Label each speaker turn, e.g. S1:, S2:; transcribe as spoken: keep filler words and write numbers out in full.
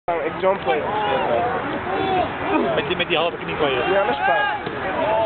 S1: Ik jump play.
S2: Met die, met die halve knie van je.
S1: Ja, dat is fijn.